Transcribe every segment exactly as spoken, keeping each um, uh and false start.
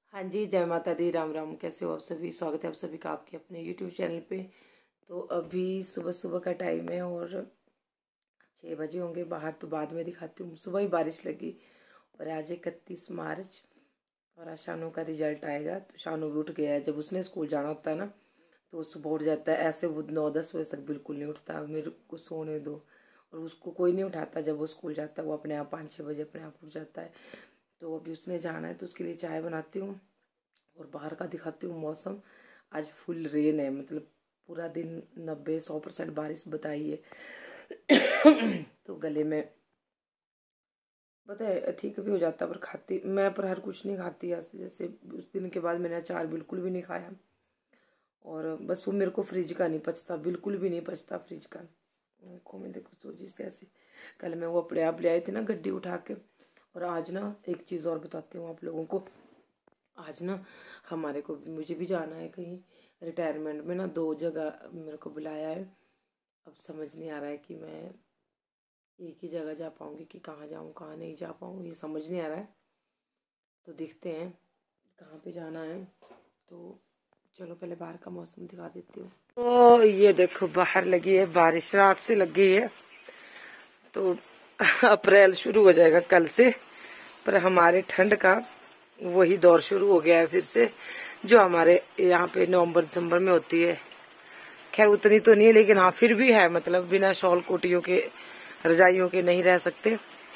हाँ जी, जय माता दी, राम राम। कैसे हो आप सभी? स्वागत है आप सभी का आपके अपने यूट्यूब चैनल पे। तो अभी सुबह सुबह का टाइम है और छः बजे होंगे। बाहर तो बाद में दिखाती हूँ। सुबह ही बारिश लगी और आज इकतीस मार्च और आज शानू का रिजल्ट आएगा। तो शानू भी उठ गया है। जब उसने स्कूल जाना होता है ना तो वो सुबह उठ जाता है। ऐसे वो नौ दस बजे तक बिल्कुल नहीं उठता, मेरे को सोने दो। और उसको कोई नहीं उठाता जब वो स्कूल जाता है। वो अपने आप पाँच छः बजे अपने आप उठ जाता है। तो अभी उसने जाना है तो उसके लिए चाय बनाती हूँ और बाहर का दिखाती हूँ मौसम। आज फुल रेन है, मतलब पूरा दिन नब्बे सौ परसेंट बारिश बताई है। तो गले में पता है ठीक भी हो जाता, पर खाती मैं पर हर कुछ नहीं खाती ऐसे। जैसे उस दिन के बाद मैंने अचार बिल्कुल भी नहीं खाया और बस वो मेरे को फ्रिज का नहीं पचता, बिल्कुल भी नहीं पचता फ्रिज का। को मैं देखो सोची से ऐसे कल मैं वो अपने आप ले आई थी ना गड्डी उठा के। और आज ना एक चीज़ और बताती हूँ आप लोगों को। आज ना हमारे को मुझे भी जाना है कहीं रिटायरमेंट में ना। दो जगह मेरे को बुलाया है। अब समझ नहीं आ रहा है कि मैं एक ही जगह जा पाऊंगी कि कहाँ जाऊँ कहाँ नहीं जा पाऊँ, ये समझ नहीं आ रहा है। तो देखते हैं कहाँ पे जाना है। तो चलो पहले बाहर का मौसम दिखा देती हूँ। तो ये देखो बाहर लगी है बारिश, रात से लग गई है। तो अप्रैल शुरू हो जाएगा कल से, पर हमारे ठंड का वही दौर शुरू हो गया है फिर से, जो हमारे यहाँ पे नवंबर दिसंबर में होती है। खैर उतनी तो नहीं है, लेकिन हाँ फिर भी है, मतलब बिना शॉल कोटियों के रजाइयों के नहीं रह सकते।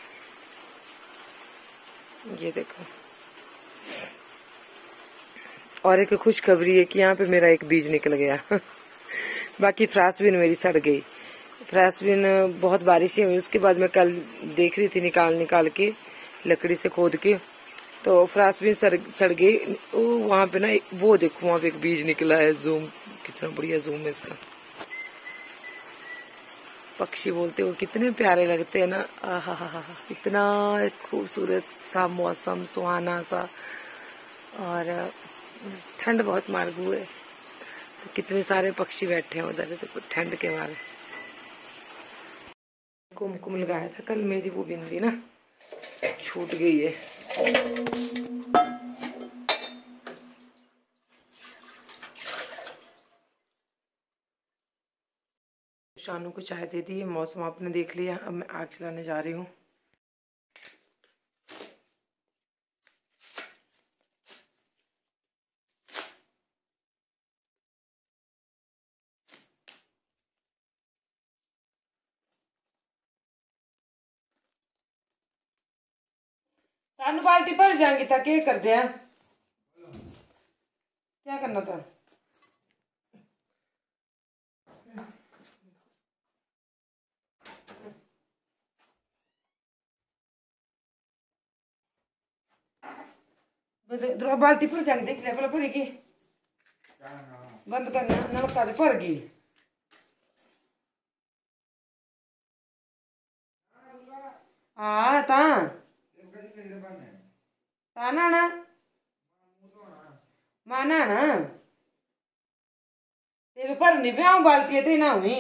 ये देखो। और एक खुशखबरी है कि यहाँ पे मेरा एक बीज निकल गया। बाकी फ्रांसबीन मेरी सड़ गई। फ्रांसबीन बहुत बारिश हुई, उसके बाद मैं कल देख रही थी निकाल निकाल के लकड़ी से खोद के, तो फ्रांसबीन सड़ सड़ गई। वहां पे ना वो देखो वहां पे एक बीज निकला है। जूम कितना बढ़िया जूम है इसका। पक्षी बोलते हुए कितने प्यारे लगते हैं ना। आहा हा हा हा, इतना खूबसूरत सा मौसम, सुहाना सा। और ठंड बहुत मार हुए, तो कितने सारे पक्षी बैठे हैं उधर देखो ठंड के मारे। कुमकुम लगाया था कल, मेरी वो बिंदी ना छूट गई है। शानू को चाय दे दी। मौसम आपने देख लिया। अब मैं आग चलाने जा रही हूँ। शानू बाल्टी भर जाएंगी था, क्या कर दिया? क्या करना था? बाल्टी भर जाएंगी, देख लिया भरेगी। बंद करना नमक भर गई। हाँ ता ताना ना माना ना ते भरनी पे आऊं बाल्टी ते ना हुई।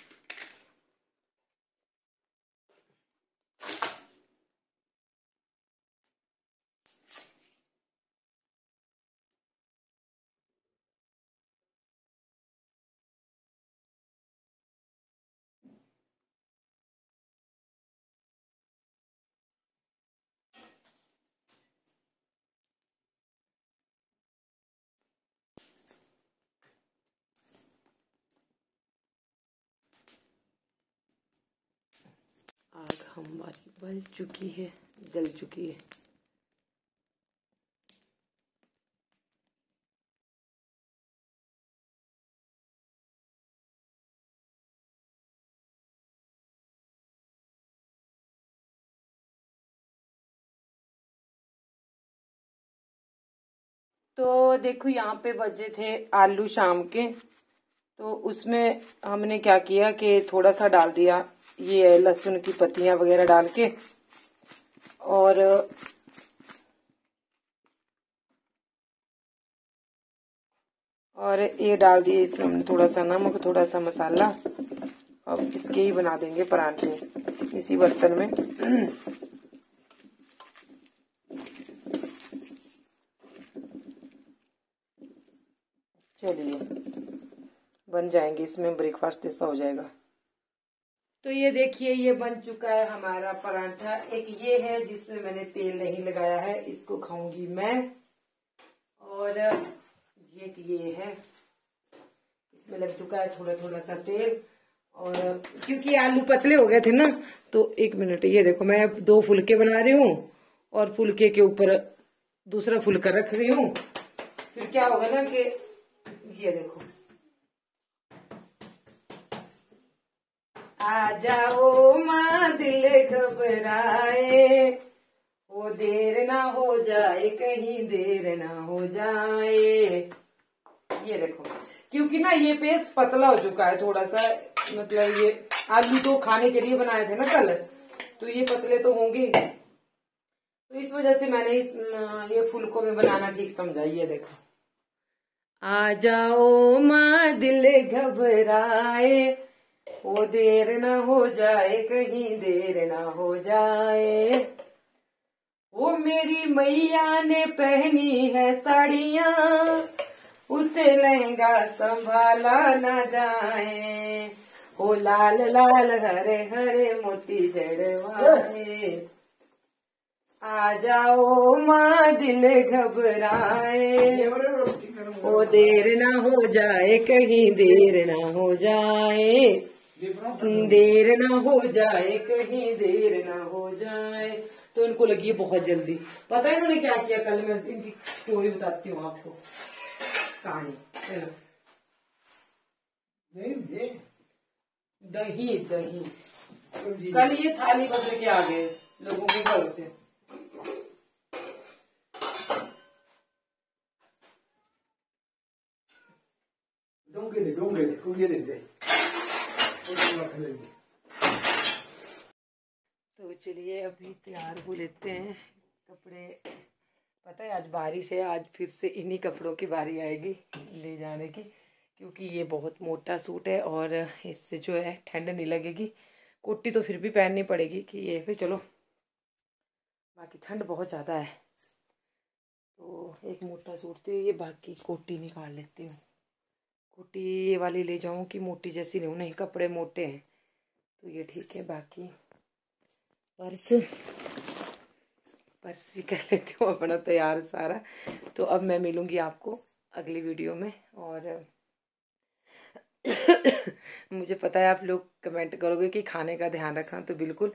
आग हमारी बल चुकी है, जल चुकी है। तो देखो यहाँ पे बचे थे आलू शाम के। तो उसमें हमने क्या किया कि थोड़ा सा डाल दिया ये लहसुन की पत्तियां वगैरह डाल के, और और ये डाल दिए इसमें हमने थोड़ा सा नमक, थोड़ा सा मसाला। अब इसके ही बना देंगे परांठे इसी बर्तन में। चलिए बन जाएंगे, इसमें ब्रेकफास्ट ऐसा हो जाएगा। तो ये देखिए ये बन चुका है हमारा परांठा। एक ये है जिसमें मैंने तेल नहीं लगाया है, इसको खाऊंगी मैं। और ये ये है, इसमें लग चुका है थोड़ा थोड़ा सा तेल। और क्योंकि आलू पतले हो गए थे ना, तो एक मिनट, ये देखो मैं दो फुलके बना रही हूँ और फुलके के ऊपर दूसरा फुलका रख रही हूँ। फिर क्या होगा ना कि ये देखो, आ जाओ माँ दिल घबराए, वो देर ना हो जाए, कहीं देर ना हो जाए। ये देखो, क्योंकि ना ये पेस्ट पतला हो चुका है थोड़ा सा, मतलब ये आलू तो खाने के लिए बनाए थे ना कल, तो ये पतले तो होंगे, तो इस वजह से मैंने इस ये फुलकों में बनाना ठीक समझा। ये देखो, आ जाओ माँ दिल घबराए, वो देर ना हो जाए, कहीं देर ना हो जाए। वो मेरी मैया ने पहनी है साड़ियाँ, उसे लहंगा संभाला न जाए, वो लाल लाल हरे हरे मोती जड़वाए। आ जाओ माँ दिल घबराए, वो देर ना हो जाए, कहीं देर ना हो जाए, देर ना हो जाए, कहीं देर ना हो जाए। तो इनको लगी है बहुत जल्दी। पता है इन्होंने क्या किया कल, मैं इनकी स्टोरी बताती हूँ आपको, कहानी। दही दही कल ये थाली बदल के आ गए लोगों के घरों से। डोंगे डोंगे डोंगे तो चलिए अभी तैयार हो लेते हैं कपड़े। पता है आज बारिश है, आज फिर से इन्हीं कपड़ों की बारी आएगी ले जाने की, क्योंकि ये बहुत मोटा सूट है और इससे जो है ठंड नहीं लगेगी। कोटी तो फिर भी पहननी पड़ेगी कि ये फिर चलो, बाकी ठंड बहुत ज़्यादा है। तो एक मोटा सूट तो ये, बाकी कोटी निकाल लेती हूँ। कोटी ये वाली ले जाऊँ कि मोटी जैसी नहीं, नहीं कपड़े मोटे हैं तो ये ठीक है। बाकी पर्स पर्स भी कर लेती हूँ अपना तैयार सारा। तो अब मैं मिलूँगी आपको अगली वीडियो में। और मुझे पता है आप लोग कमेंट करोगे कि खाने का ध्यान रखना, तो बिल्कुल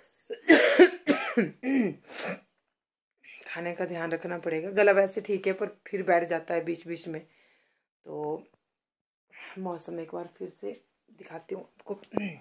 खाने का ध्यान रखना पड़ेगा। गला वैसे ठीक है पर फिर बैठ जाता है बीच बीच में। तो मौसम एक बार फिर से दिखाती हूँ आपको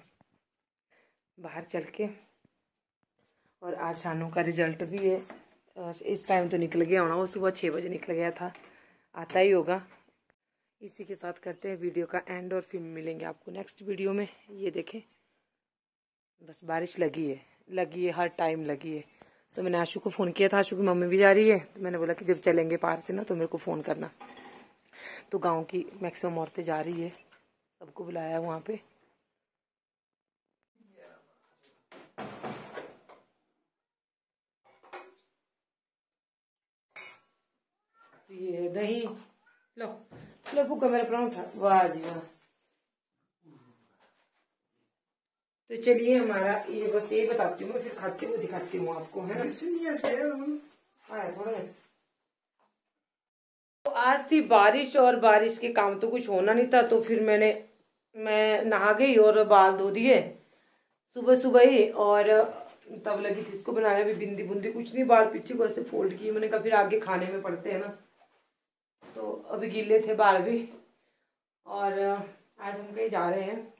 बाहर चल के। और आज शानू का रिजल्ट भी है, इस टाइम तो निकल गया होना, वो सुबह छः बजे निकल गया था, आता ही होगा। इसी के साथ करते हैं वीडियो का एंड और फिर मिलेंगे आपको नेक्स्ट वीडियो में। ये देखें बस बारिश लगी है लगी है हर टाइम लगी है। तो मैंने आशु को फ़ोन किया था, आशु की मम्मी भी जा रही है, तो मैंने बोला कि जब चलेंगे पार से ना तो मेरे को फ़ोन करना। तो गांव की मैक्सिमम औरतें जा रही है, सबको बुलाया है वहाँ पे। ये दही लो लो भूखा मेरा परांठा, वाह जी वाह। तो चलिए हमारा ये बस ये बताती हूँ मैं, फिर खाते हुए दिखाती हूँ आपको, है ना। थोड़ा तो आज थी बारिश और बारिश के काम तो कुछ होना नहीं था, तो फिर मैंने मैं नहा गई और बाल धो दिए सुबह सुबह ही। और तब लगी थी इसको बनाने में, बिंदी बुंदी कुछ नहीं, बाल पीछे को ऐसे फोल्ड किए। मैंने कहा फिर आगे खाने में पड़ते हैं ना, तो अभी गीले थे बाल भी। और आज हम कहीं जा रहे हैं,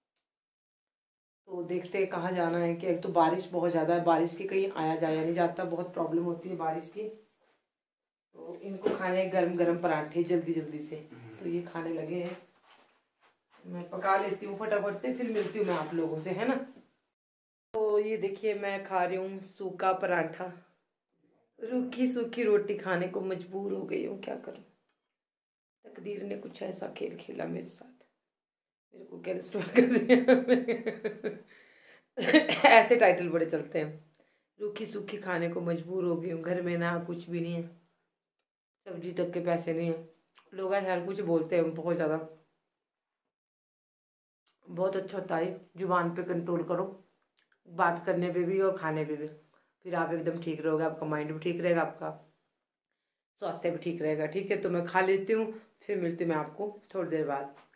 तो देखते हैं कहाँ जाना है। कि एक तो बारिश बहुत ज़्यादा है, बारिश की कहीं आया जाया नहीं जाता, बहुत प्रॉब्लम होती है बारिश की। तो इनको खाने गरम गरम पराठे जल्दी जल्दी से, तो ये खाने लगे हैं। मैं पका लेती हूँ फटाफट से, फिर मिलती हूँ मैं आप लोगों से, है ना। तो ये देखिए मैं खा रही हूँ सूखा पराठा, रूखी सूखी रोटी खाने को मजबूर हो गई हूँ, क्या करूँ। तकदीर ने कुछ ऐसा खेल खेला मेरे साथ, मेरे को कैंसर कर दिया। ऐसे टाइटल बड़े चलते हैं, रूखी सूखी खाने को मजबूर हो गई हूँ। घर में ना कुछ भी नहीं है, सब्जी तक के पैसे नहीं है, लोग हर कुछ बोलते हैं बहुत ज़्यादा, बहुत अच्छा होता है। जुबान पे कंट्रोल करो, बात करने पे भी और खाने पे भी, फिर आप एकदम ठीक रहोगे, आपका माइंड भी ठीक रहेगा, आपका स्वास्थ्य भी ठीक रहेगा। ठीक है, तो मैं खा लेती हूँ, फिर मिलती हूँ मैं आपको थोड़ी देर बाद।